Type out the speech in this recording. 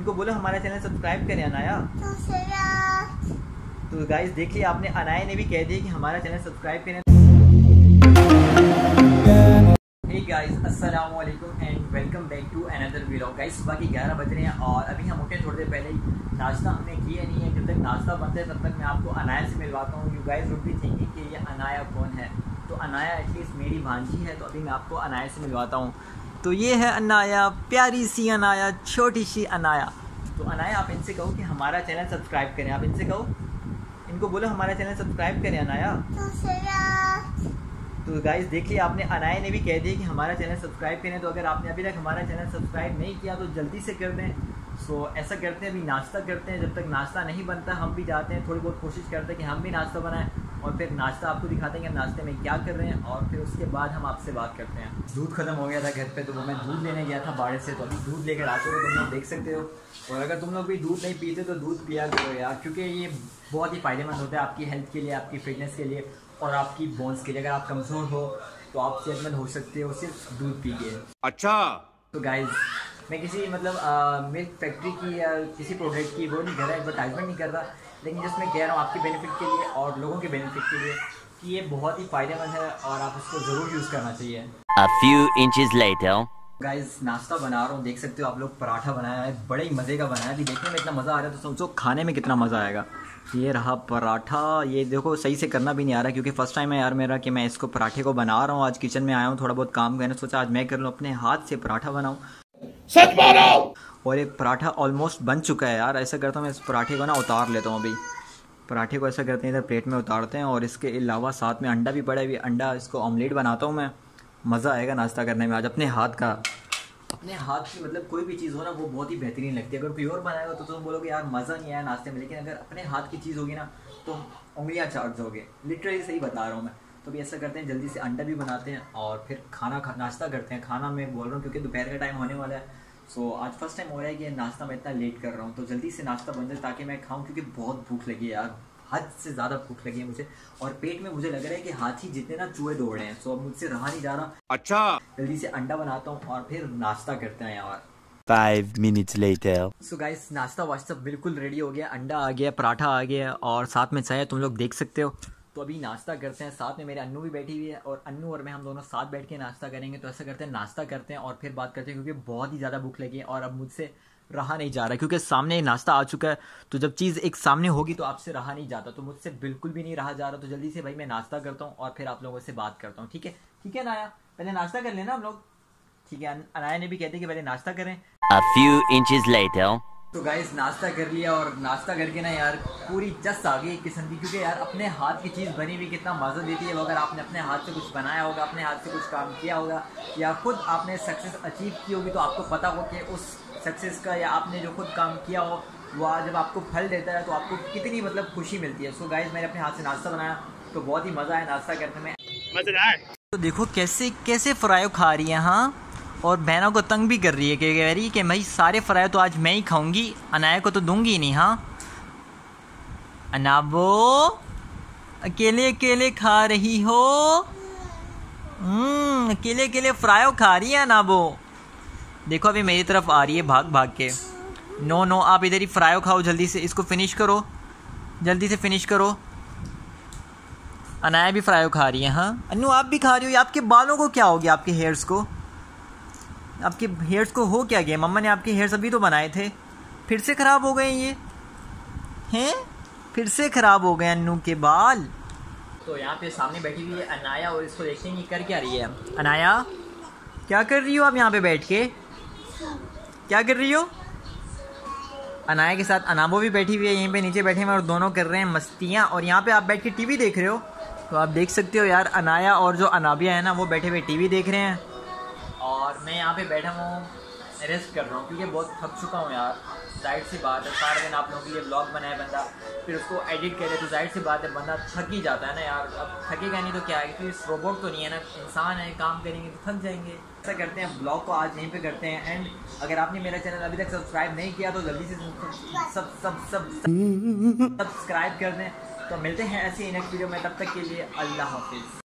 इनको बोलो हमारा चैनल सब्सक्राइब करें अनाया। तो गाइस देख लिया आपने, अनाया ने भी कह दिया कि हमारा चैनल सब्सक्राइब करें। हे गाइस अस्सलाम वालेकुम and welcome back to another vlog. Guys सुबह के 11 बज रहे हैं और अभी हम उठे थोड़ी देर पहले ही। नाश्ता हमने किया नहीं है, जब तक नाश्ता बनता है तब तक मैं आपको अनाया से मिलवाता हूँ। You guys would be thinking कि ये अनाया कौन है, तो अनाया एटलीस्ट मेरी भांजी है। तो अभी मैं आपको अनाया से मिलवाता हूँ। तो ये है अनाया, प्यारी सी अनाया, छोटी सी अनाया। तो अनाया आप इनसे कहो कि हमारा चैनल सब्सक्राइब करें। आप इनसे कहो, इनको बोलो हमारा चैनल सब्सक्राइब करें अनाया। तो गाइस देख लिया आपने, अनाया ने भी कह दिया कि हमारा चैनल सब्सक्राइब करें। तो अगर आपने अभी तक हमारा चैनल सब्सक्राइब नहीं किया तो जल्दी से कर दें। सो ऐसा करते हैं, अभी नाश्ता करते हैं। जब तक नाश्ता नहीं बनता हम भी जाते हैं, थोड़ी बहुत कोशिश करते हैं कि हम भी नाश्ता बनाएं और फिर नाश्ता आपको दिखाते हैं कि हम नाश्ते में क्या कर रहे हैं और फिर उसके बाद हम आपसे बात करते हैं। दूध खत्म हो गया था घर पे, तो वो मैं दूध लेने गया था बाड़े से, तो अभी दूध लेकर आते हो तुम लोग देख सकते हो। और अगर तुम लोग भी दूध नहीं पीते तो दूध पिया करो यार, क्योंकि ये बहुत ही फ़ायदेमंद होता है आपकी हेल्थ के लिए, आपकी फिटनेस के लिए और आपकी बोन्स के लिए। अगर आप कमज़ोर हो तो आप सेहतमंद हो सकते हो सिर्फ दूध पी के। अच्छा। तो गाइज मैं किसी मिल्क फैक्ट्री की या किसी प्रोडक्ट की वो नहीं कर रहा, एडवर्टाइजमेंट नहीं कर रहा, लेकिन जस्ट मैं कह रहा हूँ आपके बेनिफिट के लिए और लोगों के बेनिफिट के लिए कि ये बहुत ही फ़ायदेमंद है और आप इसको ज़रूर यूज़ करना चाहिए। A few inches later. Guys नाश्ता बना रहा हूँ, देख सकते हो आप लोग। पराठा बनाया है, बड़े ही मज़े का बनाया है। अभी देखने में इतना मज़ा आ रहा है तो सोचो खाने में कितना मज़ा आएगा। ये रहा पराठा। ये देखो सही से करना भी नहीं आ रहा क्योंकि फ़र्स्ट टाइम है यार मेरा कि मैं इसको पराठे को बना रहा हूँ। आज किचन में आया हूँ, थोड़ा बहुत काम करने, सोचा आज मैं कर लूँ, अपने हाथ से पराठा बनाऊँ। सच बोलो। और ये पराठा ऑलमोस्ट बन चुका है यार। ऐसा करता हूँ मैं इस पराठे को ना उतार लेता हूँ। अभी पराठे को ऐसा करते हैं, इधर प्लेट में उतारते हैं और इसके अलावा साथ में अंडा भी पड़ा है। अंडा इसको ऑमलेट बनाता हूँ मैं। मज़ा आएगा नाश्ता करने में आज। अपने हाथ की मतलब कोई भी चीज़ हो ना वो बहुत ही बेहतरीन लगती है। अगर कोई और बनाएगा तो तुम बोलोगे यार मज़ा नहीं आया नाश्ते में, लेकिन अगर अपने हाथ की चीज़ होगी ना तो उंगलियां चाट जाओगे। लिटरली सही बता रहा हूँ मैं। तो भी ऐसा करते हैं, जल्दी से अंडा भी बनाते हैं और फिर नाश्ता करते हैं। खाना मैं बोल रहा हूँ क्योंकि दोपहर का टाइम होने वाला है। सो आज फर्स्ट टाइम हो रहा है कि नाश्ता मैं इतना लेट कर रहा हूँ, तो जल्दी से नाश्ता बन जाए ताकि मैं खाऊँ, क्योंकि बहुत भूख लगी है यार, हद से ज़्यादा भूख लगी है मुझे। और पेट में मुझे लग रहा है कि हाथी जितने ना चूहे दौड़ रहे हैं। सो अब मुझसे रहा नहीं जा रहा। अच्छा। जल्दी से अंडा बनाता हूँ और फिर नाश्ता करते हैं यार। 5 minutes later. सो गाइस नाश्ता वाश्ता बिल्कुल रेडी हो गया, अंडा आ गया, पराठा आ गया और साथ में चाय, तुम लोग देख सकते हो। तो अभी नाश्ता करते हैं। साथ में मेरे अन्नू भी बैठी हुई है और अन्नू और मैं हम दोनों साथ बैठ के नाश्ता करेंगे। तो ऐसा करते हैं, नाश्ता करते हैं और फिर बात करते हैं, क्योंकि बहुत ही ज़्यादा भूख लगी है और अब मुझसे रहा नहीं जा रहा, क्योंकि सामने नाश्ता आ चुका है। तो जब चीज़ एक सामने होगी तो आपसे रहा नहीं जाता, तो मुझसे बिल्कुल भी नहीं रहा जा रहा। तो जल्दी से भाई मैं नाश्ता करता हूँ और फिर आप लोगों से बात करता हूँ। ठीक है, ठीक है अनाया, पहले नाश्ता कर लेना हम लोग। ठीक है, अनाया ने भी कहते कि पहले नाश्ता करें। A few inches later. तो गाइस नाश्ता कर लिया और नाश्ता करके ना यार पूरी जस आ गई एक किस्म की, क्योंकि यार अपने हाथ की चीज़ बनी हुई कितना मज़ा देती है। अगर आपने अपने हाथ से कुछ बनाया होगा, अपने हाथ से कुछ काम किया होगा या खुद आपने सक्सेस अचीव की होगी, तो आपको पता हो कि उस सक्सेस का या आपने जो खुद काम किया हो वह जब आपको फल देता है तो आपको कितनी मतलब खुशी मिलती है। सो गाइस मैंने अपने हाथ से नाश्ता बनाया तो बहुत ही मज़ा आया नाश्ता करने में। मजेदार। तो देखो कैसे कैसे फ्राई खा रही है, हाँ, और बहनों को तंग भी कर रही है कि कह रही है कि भाई सारे फ्राई तो आज मैं ही खाऊंगी, अनाया को तो दूंगी ही नहीं। हाँ अनाबो, अकेले अकेले खा रही हो, अकेले अकेले फ्राई खा रही है अनाबो। देखो अभी मेरी तरफ आ रही है भाग भाग के। नो नो, आप इधर ही फ्राई खाओ, जल्दी से इसको फिनिश करो, जल्दी से फिनिश करो। अनाया भी फ्राई खा रही है। हाँ अन्नू आप भी खा रही हो। आपके बालों को क्या हो गया, आपके हेयर्स को, आपके हेयर्स को हो क्या गया? मम्मा ने आपके हेयर्स अभी तो बनाए थे, फिर से ख़राब हो गए ये हैं, फिर से ख़राब हो गए अन्नू के बाल। तो यहाँ पे सामने बैठी हुई है अनाया और इसको देखते हैं कि कर क्या रही है। अनाया क्या कर रही हो आप यहाँ पे बैठ के, क्या कर रही हो? अनाया के साथ अनाबो भी बैठी हुई है, यहीं पे नीचे बैठे हैं और दोनों कर रहे हैं मस्तियाँ। और यहाँ पे आप बैठ के टीवी देख रहे हो, तो आप देख सकते हो यार अनाया और जो अनाबिया है ना वो बैठे हुए टीवी देख रहे हैं और मैं यहाँ पे बैठा हूँ रेस्ट कर रहा हूँ, क्योंकि बहुत थक चुका हूँ यार। जाहिर सी बात है, सारा दिन आप लोगों के लिए ब्लॉग बनाए बंदा, फिर उसको एडिट करे, तो जाहिर सी बात है बंदा थक ही जाता है ना यार। अब थकेगा नहीं तो क्या है, क्योंकि इस रोबोट तो नहीं है ना, इंसान है, काम करेंगे तो थक जाएंगे। ऐसा करते हैं, ब्लॉग को आज यहीं पे करते हैं एंड। अगर आपने मेरा चैनल अभी तक सब्सक्राइब नहीं किया तो जल्दी से सब्सक्राइब कर दें। तो मिलते हैं ऐसे ही नेक्स्ट वीडियो में, तब तक के लिए अल्लाह हाफिज़।